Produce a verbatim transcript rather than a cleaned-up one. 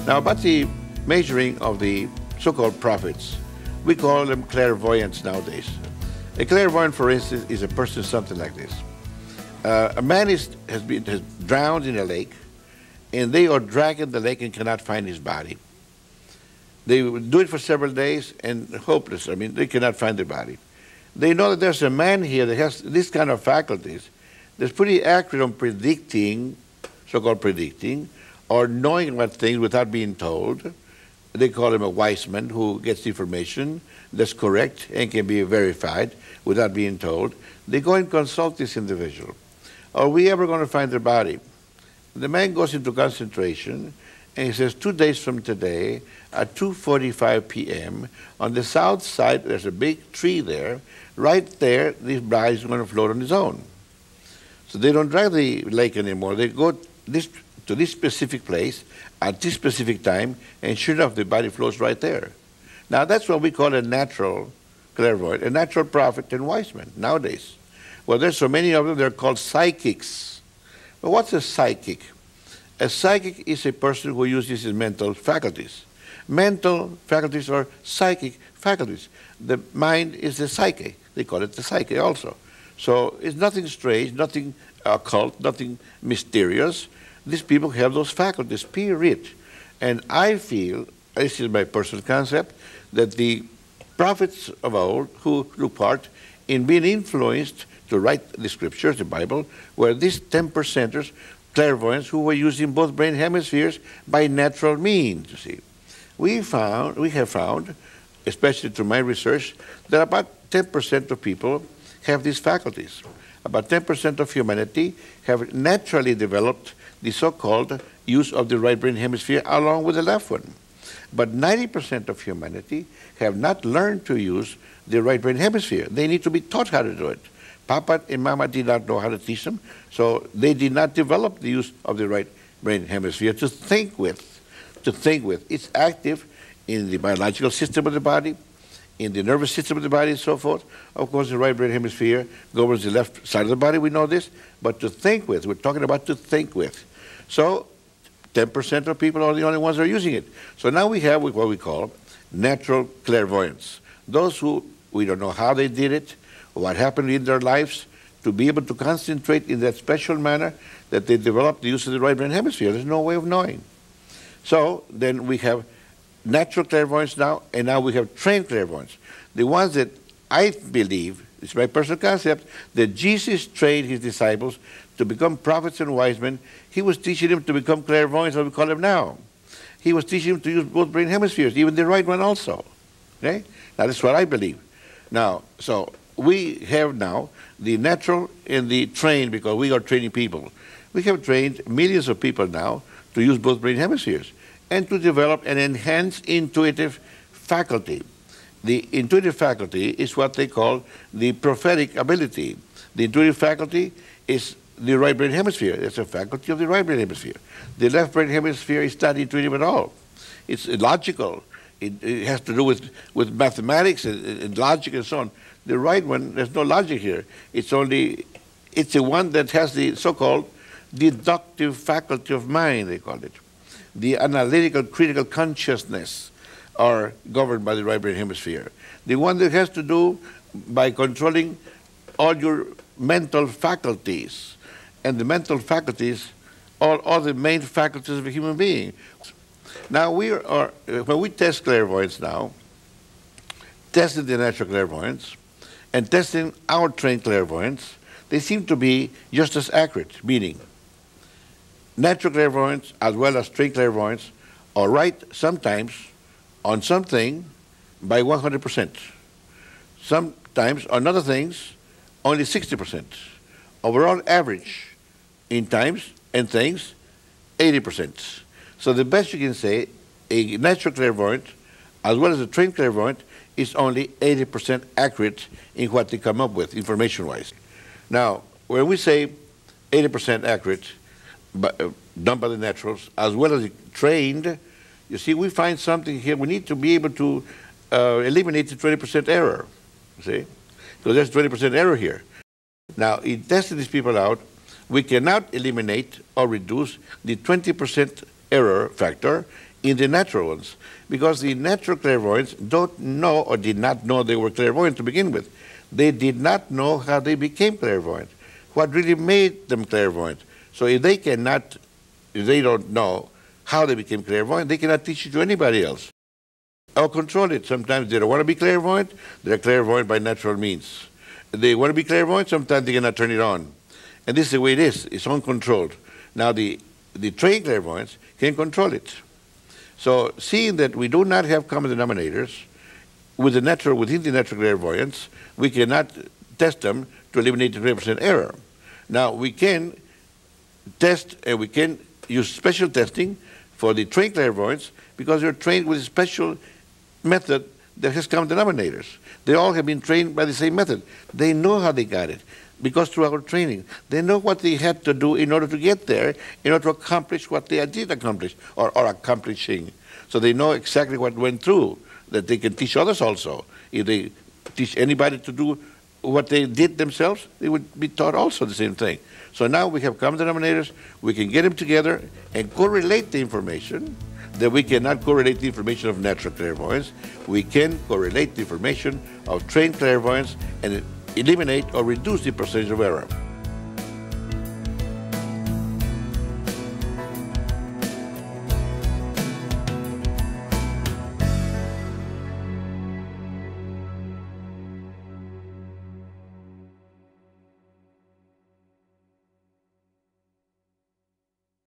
Now, about the measuring of the so-called prophets, we call them clairvoyants nowadays. A clairvoyant, for instance, is a person something like this. Uh, a man is, has been has drowned in a lake, and they are dragging the lake and cannot find his body. They do it for several days and hopeless. I mean, they cannot find the body. They know that there's a man here that has this kind of faculties that's pretty accurate on predicting, so-called predicting, or knowing about things without being told. They call him a wise man who gets information that's correct and can be verified without being told. They go and consult this individual. Are we ever going to find their body? The man goes into concentration, and he says, two days from today, at two forty-five p m, on the south side, there's a big tree there. Right there, this body is going to float on its own. So they don't drag the lake anymore. They go this, to this specific place at this specific time, and sure enough, the body floats right there. Now, that's what we call a natural clairvoyant, a natural prophet and wise man nowadays. Well, there's so many of them, they're called psychics. Well, what's a psychic? A psychic is a person who uses his mental faculties. Mental faculties are psychic faculties. The mind is the psyche. They call it the psyche also. So it's nothing strange, nothing occult, nothing mysterious. These people have those faculties, period. And I feel, this is my personal concept, that the prophets of old who took part in being influenced to write the scriptures, the Bible, were these ten percenters, clairvoyants, who were using both brain hemispheres by natural means, you see. We found, we have found, especially through my research, that about ten percent of people have these faculties. About ten percent of humanity have naturally developed the so-called use of the right brain hemisphere along with the left one. But ninety percent of humanity have not learned to use the right brain hemisphere. They need to be taught how to do it. Papa and Mama did not know how to teach them, so they did not develop the use of the right brain hemisphere to think with. To think with. It's active in the biological system of the body, in the nervous system of the body, and so forth. Of course, the right brain hemisphere governs the left side of the body, we know this, but to think with, we're talking about to think with. So ten percent of people are the only ones that are using it. So now we have what we call natural clairvoyants. Those who, we don't know how they did it, what happened in their lives, to be able to concentrate in that special manner that they developed the use of the right brain hemisphere. There's no way of knowing. So then we have natural clairvoyants now, and now we have trained clairvoyants. The ones that I believe, it's my personal concept, that Jesus trained his disciples to become prophets and wise men. He was teaching them to become clairvoyants, as we call them now. He was teaching them to use both brain hemispheres, even the right one also. Okay? Now, that's what I believe. Now, so we have now the natural and the trained, because we are training people. We have trained millions of people now to use both brain hemispheres and to develop an enhanced intuitive faculty. The intuitive faculty is what they call the prophetic ability. The intuitive faculty is the right brain hemisphere. It's a faculty of the right brain hemisphere. The left brain hemisphere is not intuitive at all. It's illogical. It, it has to do with, with mathematics and, and logic and so on. The right one, there's no logic here. It's only, it's the one that has the so-called deductive faculty of mind, they call it. The analytical, critical consciousness are governed by the right brain hemisphere. The one that has to do by controlling all your mental faculties. And the mental faculties are all the main faculties of a human being. Now, we are, when we test clairvoyance now, testing the natural clairvoyance and testing our trained clairvoyance, they seem to be just as accurate, meaning natural clairvoyants as well as trained clairvoyants are right sometimes on something by one hundred percent. Sometimes on other things, only sixty percent. Overall average in times and things, eighty percent. So the best you can say, a natural clairvoyant as well as a trained clairvoyant is only eighty percent accurate in what they come up with, information-wise. Now, when we say eighty percent accurate, but, uh, done by the naturals, as well as trained, you see, we find something here. We need to be able to uh, eliminate the twenty percent error, you see? Because there's twenty percent error here. Now, in testing these people out, we cannot eliminate or reduce the twenty percent error factor in the natural ones, because the natural clairvoyants don't know or did not know they were clairvoyant to begin with. They did not know how they became clairvoyant, what really made them clairvoyant. So if they cannot, if they don't know how they became clairvoyant, they cannot teach it to anybody else or control it. Sometimes they don't want to be clairvoyant, they're clairvoyant by natural means. They want to be clairvoyant, sometimes they cannot turn it on. And this is the way it is, it's uncontrolled. Now the, the trained clairvoyants can control it. So seeing that we do not have common denominators with the natural, within the natural clairvoyants, we cannot test them to eliminate the twenty percent error. Now we can test and we can use special testing for the trained clairvoyants because they're trained with a special method that has common denominators. They all have been trained by the same method. They know how they got it because through our training, they know what they had to do in order to get there, in order to accomplish what they did accomplish or are accomplishing. So they know exactly what went through, that they can teach others also. If they teach anybody to do what they did themselves, they would be taught also the same thing. So now we have common denominators, we can get them together and correlate the information that we cannot correlate the information of natural clairvoyance. We can correlate the information of trained clairvoyance and eliminate or reduce the percentage of error.